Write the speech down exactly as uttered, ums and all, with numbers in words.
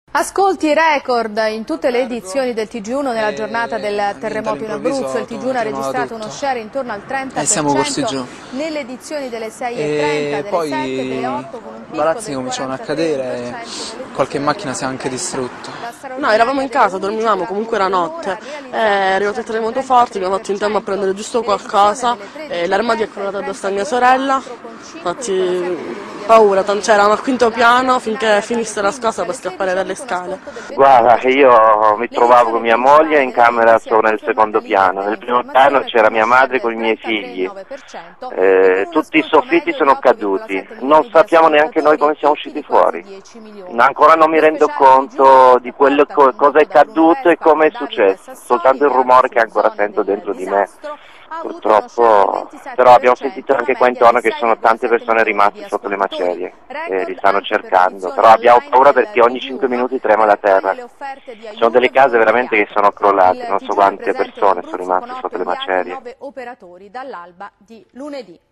Ascolti record in tutte le edizioni del T G uno nella giornata del terremoto in Abruzzo. Il T G uno ha registrato uno share intorno al trenta per cento nelle edizioni delle sei e trenta, delle sette, delle otto, con un picco palazzi del cominciavano a quarantatré per cadere cento e qualche macchina si è anche distrutta. No, eravamo in casa, dormivamo, comunque era notte, è arrivato il terremoto forte, abbiamo fatto in tempo a prendere giusto qualcosa, e l'armadio è crollato addosso a mia sorella, infatti paura, cioè eravamo al quinto piano finché finisse la scossa per scappare dalle scale. Guarda, io mi trovavo con mia moglie in camera solo nel secondo piano, nel primo piano c'era mia madre con i miei figli, eh, tutti i soffitti sono caduti, non sappiamo neanche noi come siamo usciti fuori, ancora non mi rendo conto di quello co cosa è caduto e come è successo, soltanto il rumore che ancora sento dentro di me. Purtroppo, però abbiamo sentito anche qua intorno che ci sono tante persone rimaste sotto le macerie e li stanno cercando, però abbiamo paura perché ogni cinque minuti trema la terra. Ci sono delle case veramente che sono crollate, non so quante persone sono rimaste sotto le macerie. operatori dall'alba di lunedì.